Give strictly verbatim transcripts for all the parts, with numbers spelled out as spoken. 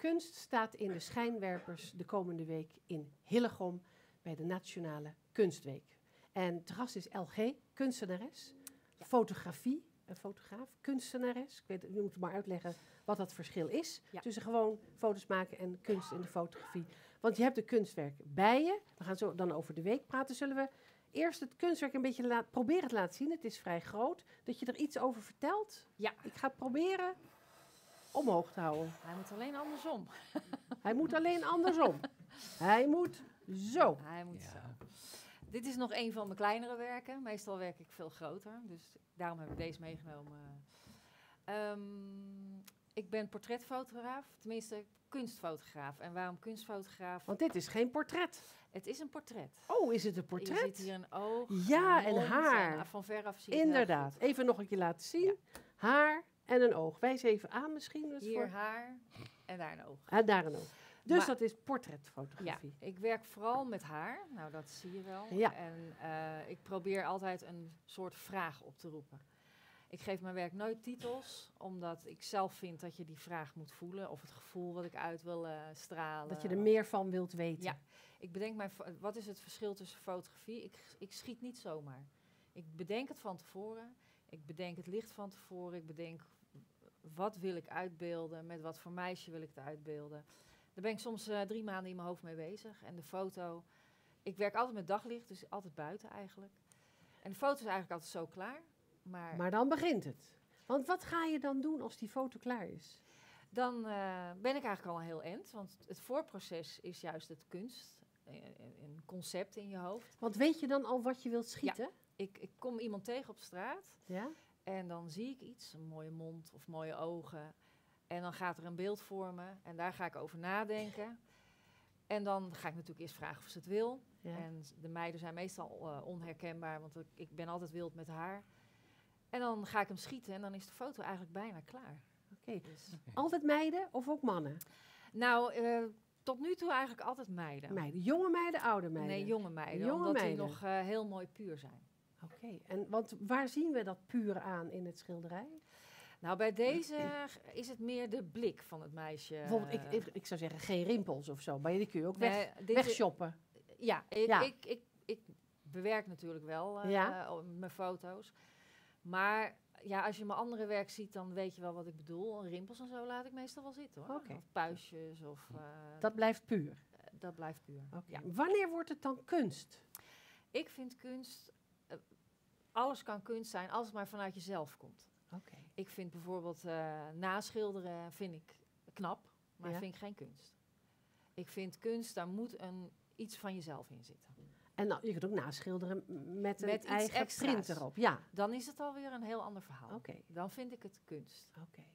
kunst staat in de schijnwerpers de komende week in Hillegom bij de Nationale Kunstweek. En te gast is L G, kunstenares, Ja. fotografie, een fotograaf, kunstenares. Ik weet, je moet maar uitleggen wat dat verschil is Ja. tussen gewoon foto's maken en kunst in de fotografie. Want je hebt de kunstwerk bij je. We gaan zo dan over de week praten. Zullen we eerst het kunstwerk een beetje laat, proberen te laten zien? Het is vrij groot. Dat je er iets over vertelt? Ja. Ik ga het proberen omhoog te houden. Hij moet alleen andersom. Hij moet alleen andersom. Hij moet zo. Hij moet Ja. zo. Dit is nog een van mijn kleinere werken. Meestal werk ik veel groter. Dus daarom heb ik deze meegenomen. Ehm, ik ben portretfotograaf. Tenminste, kunstfotograaf. En waarom kunstfotograaf? Want dit is geen portret. Het is een portret. Oh, is het een Je portret? ziet hier een oog, Ja, een en mond haar. En van veraf zie je het heel Inderdaad. goed. Even nog een keer laten zien. Haar en een oog. Wijs even aan misschien. Dus Hier voor... haar en daar een oog. Ah, daar een oog. Dus Maar- dat is Ja, portretfotografie. ik werk vooral met haar. Nou, dat zie je wel. Ja. En eh, ik probeer altijd een soort vraag op te roepen. Ik geef mijn werk nooit titels, omdat ik zelf vind dat je die vraag moet voelen. Of het gevoel wat ik uit wil eh, stralen. Dat je er meer van wilt weten. Ja, ik bedenk mijn, fo- wat is het verschil tussen fotografie? Ik, ik schiet niet zomaar. Ik bedenk het van tevoren. Ik bedenk het licht van tevoren. Ik bedenk wat wil ik uitbeelden, met wat voor meisje wil ik het uitbeelden. Daar ben ik soms eh, drie maanden in mijn hoofd mee bezig. En de foto, ik werk altijd met daglicht, dus altijd buiten eigenlijk. En de foto is eigenlijk altijd zo klaar. Maar, Maar dan begint het. Want wat ga je dan doen als die foto klaar is? dan eh, ben ik eigenlijk al een heel eind. Want het voorproces is juist het kunst, eh, een concept in je hoofd. Want weet je dan al wat je wilt schieten? Ik, ik kom iemand tegen op straat Ja? en dan zie ik iets, een mooie mond of mooie ogen. En dan gaat er een beeld vormen en daar ga ik over nadenken. En dan ga ik natuurlijk eerst vragen of ze het wil. Ja. En de meiden zijn meestal eh, onherkenbaar, want ik, ik ben altijd wild met haar. En dan ga ik hem schieten en dan is de foto eigenlijk bijna klaar. Oké. Dus, Altijd meiden of ook mannen? nou, eh, tot nu toe eigenlijk altijd meiden. Meiden. Jonge meiden, oude meiden? Nee, jonge meiden, Jonge omdat meiden. die nog eh, heel mooi puur zijn. Oké. En want waar zien we dat puur aan in het schilderij? Nou, bij deze is het meer de blik van het meisje. Bijvoorbeeld, ik, ik, ik zou zeggen geen rimpels of zo. Maar die kun je ook Nee, weg, dit is- wegshoppen. Ja, ik, Ja. Ik, ik, ik bewerk natuurlijk wel eh, Ja. eh, mijn foto's. Maar ja, als je mijn andere werk ziet, dan weet je wel wat ik bedoel. Rimpels en zo laat ik meestal wel zitten hoor. Oké. Of puistjes of... eh, Dat blijft puur. eh, dat blijft puur. Oké. Ja. Wanneer wordt het dan kunst? Ik vind kunst... eh, alles kan kunst zijn als het maar vanuit jezelf komt. Oké. Ik vind bijvoorbeeld eh, naschilderen vind ik knap, maar Ja. vind ik geen kunst. Ik vind kunst, daar moet een, iets van jezelf in zitten. En nou, je kunt ook naschilderen m- met een Met iets eigen extra's. print erop. Ja. Dan is het alweer een heel ander verhaal. Oké. Dan vind ik het kunst. Oké.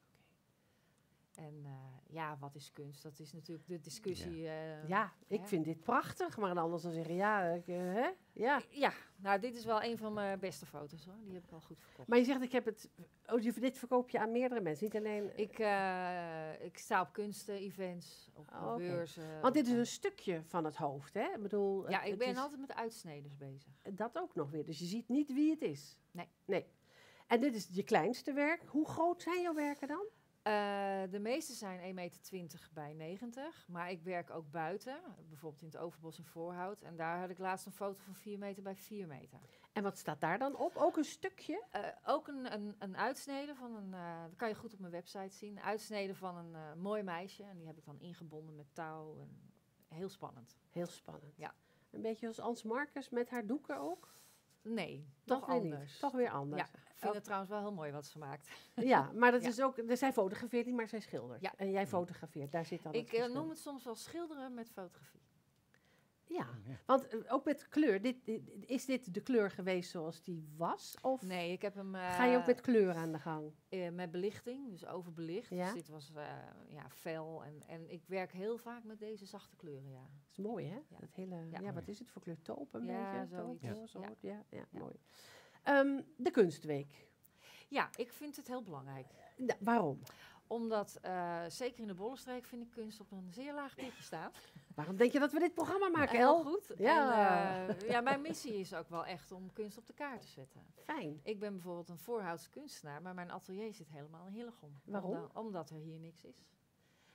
En eh, ja, wat is kunst? Dat is natuurlijk de discussie. eh, Ja, ik hè? vind dit prachtig. Maar een ander zal zeggen, ja, ik, eh, hè? Ja. Ja, nou, dit is wel een van mijn beste foto's hoor. Die heb ik al goed verkocht. Maar je zegt, ik heb het... Oh, je- dit verkoop je aan meerdere mensen, niet alleen... Ik, eh, ik sta op kunsten-events, op Oh, oké. beurzen. Want dit is op, een stukje van het hoofd, hè? Ik bedoel... eh, Ja, het- ik het ben is- altijd met uitsneders bezig. Dat ook nog weer. Dus je ziet niet wie het is. Nee. Nee. En dit is je kleinste werk. Hoe groot zijn jouw werken dan? Eh, de meeste zijn één meter twintig bij negentig, maar ik werk ook buiten, bijvoorbeeld in het Overbos in Voorhout. En daar had ik laatst een foto van vier meter bij vier meter. En wat staat daar dan op? Ook een stukje? Eh, ook een, een, een uitsnede van een, eh, dat kan je goed op mijn website zien, een uitsnede van een eh, mooi meisje. En die heb ik dan ingebonden met touw. En heel spannend. Heel spannend. Ja. Een beetje als Ans Marcus met haar doeken ook? Nee, Toch toch weer niet. anders. Toch weer anders. Ja, ik vind het trouwens wel heel mooi wat ze maakt. Ja, maar dat Ja. is ook... Zij fotografeert niet, maar zij schildert. Ja. En jij fotografeert. Daar zit dan het Ik eh, verschil. noem het soms wel schilderen met fotografie. Ja, Ja. want eh, ook met kleur. Dit, dit- is dit de kleur geweest zoals die was? Of Nee, ik heb hem... eh, ga je ook met kleur aan de gang? Eh, met belichting, dus overbelicht. Ja? Dus dit was eh, ja, fel. En, en ik werk heel vaak met deze zachte kleuren, ja. Dat is mooi, hè? Ja. Dat hele, ja. Ja. wat is het voor kleur? Taupe een Ja, beetje? zoiets. Taupe, Ja. zo, Ja. ja, ja, Ja. mooi. Ehm, de kunstweek. Ja, ik vind het heel belangrijk. Nou, waarom? Omdat, eh, zeker in de Bollenstreek, vind ik kunst op een zeer laag pitje staan. Waarom denk je dat we dit programma maken, Heel El? goed. Ja. En, eh, ja, mijn missie is ook wel echt om kunst op de kaart te zetten. Fijn. Ik ben bijvoorbeeld een Voorhoutse kunstenaar, maar mijn atelier zit helemaal in Hillegom. Waarom? Omdat, omdat er hier niks is.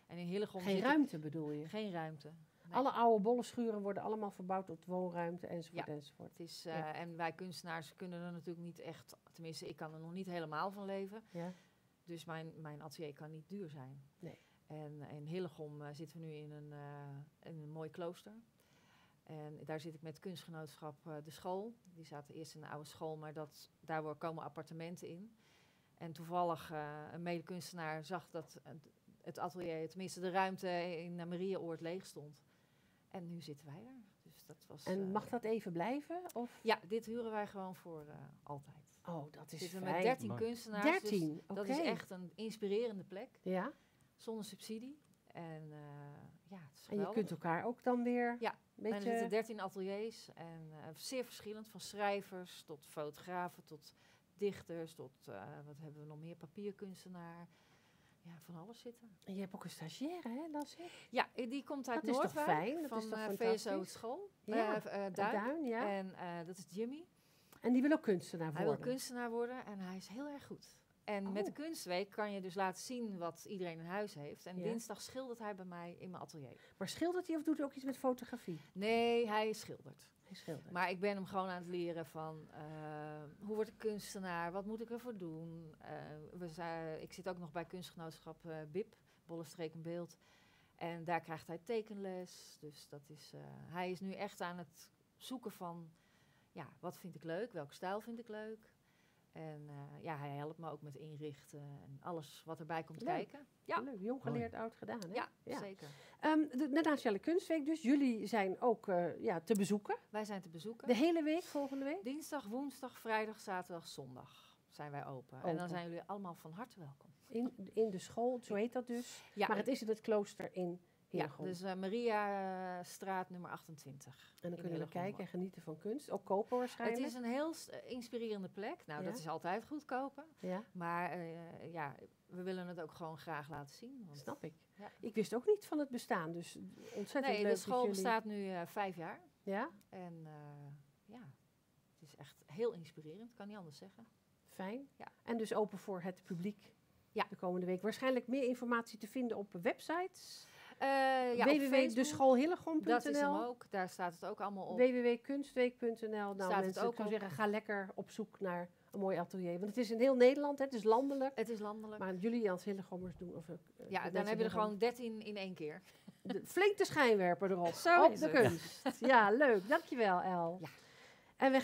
En in Hillegom Geen zit ruimte bedoel je? ik, geen ruimte. Nee. Alle oude bollenschuren worden allemaal verbouwd tot woonruimte enzovoort Ja. enzovoort. Het is, uh, Ja. En wij kunstenaars kunnen er natuurlijk niet echt, tenminste ik kan er nog niet helemaal van leven. Ja. Dus mijn, mijn atelier kan niet duur zijn. Nee. En in Hillegom uh, zitten we nu in een, uh, in een mooi klooster. En daar zit ik met kunstgenootschap uh, de school. Die zaten eerst in een oude school, maar dat, daar komen appartementen in. En toevallig uh, een medekunstenaar zag dat uh, het atelier, tenminste de ruimte in uh, Mariaoord leeg stond. En nu zitten wij er. Dus dat was, En uh, mag dat even blijven? Of? Ja, dit huren wij gewoon voor uh, altijd. Oh, dat is Zitten we fijn. met dertien Mooi. kunstenaars. dertien, Dus oké. dat is echt een inspirerende plek. Ja, Zonder subsidie. En uh, ja, het is en je geweldig. kunt elkaar ook dan weer Ja, een En er zitten beetje... dertien ateliers. En uh, zeer verschillend. Van schrijvers tot fotografen tot dichters. Tot, uh, wat hebben we nog meer? Papierkunstenaar. Ja, van alles zitten. En je hebt ook een stagiaire, hè, las ik? Ja, die komt uit Dat is toch Noordwijk. fijn? Dat van is toch uh, V S O fantastisch? School. Ja, Uh, uh, Een Duin. Duin, ja. En uh, dat is Jimmy. En die wil ook kunstenaar Hij worden. wil kunstenaar worden en hij is heel erg goed. En Oh. met de kunstweek kan je dus laten zien wat iedereen in huis heeft. En Ja. dinsdag schildert hij bij mij in mijn atelier. Maar schildert hij of doet hij ook iets met fotografie? Nee, hij schildert. Hij schildert. Maar ik ben hem gewoon aan het leren van uh, hoe word ik kunstenaar, wat moet ik ervoor doen. Uh, we zijn, ik zit ook nog bij kunstgenootschap uh, B I P, Bollenstreek en Beeld. En daar krijgt hij tekenles. Dus dat is, uh, hij is nu echt aan het zoeken van, ja, wat vind ik leuk, welke stijl vind ik leuk. En uh, ja, hij helpt me ook met inrichten en alles wat erbij komt Leuk. kijken. Ja. Leuk, jong geleerd, oud gedaan, hè? Ja, zeker. Um, de, de Nationale Kunstweek dus. Jullie zijn ook uh, ja, te bezoeken. Wij zijn te bezoeken. De hele week, volgende week? Dinsdag, woensdag, vrijdag, zaterdag, zondag zijn wij open. En Open. dan zijn jullie allemaal van harte welkom. In, in de school, zo heet dat dus. Ja, Maar het is in het klooster in ja, Hillegom. dus uh, Maria uh, straat nummer achtentwintig. En dan in kunnen we Hillegom. kijken en genieten van kunst. Ook kopen waarschijnlijk. Het is een heel uh, inspirerende plek. Nou, Ja. dat is altijd goedkopen. Ja, Maar uh, ja, we willen het ook gewoon graag laten zien. Want snap ik. Ja. Ik wist ook niet van het bestaan, dus ontzettend nee, leuk de school dat jullie... bestaat nu uh, vijf jaar. Ja, En uh, ja, het is echt heel inspirerend, kan niet anders zeggen. fijn. Ja. En dus open voor het publiek Ja. de komende week. Waarschijnlijk meer informatie te vinden op websites. Uh, ja, w w w op punt de Facebook, school hillegom punt n l. dat is hem ook. Daar staat het ook allemaal op. w w w punt kunstweek punt n l. Nou Staat het mensen, ook ik zou op. zeggen, ga lekker op zoek naar een mooi atelier. Want het is in heel Nederland, hè, het is landelijk. Het is landelijk. Maar jullie als Hillegommers doen... Of, uh, Ja, dan heb je er gewoon dertien in één keer. De, flink de schijnwerper erop. Zo op is de het. kunst. Ja, leuk. Dankjewel, El. Ja. En we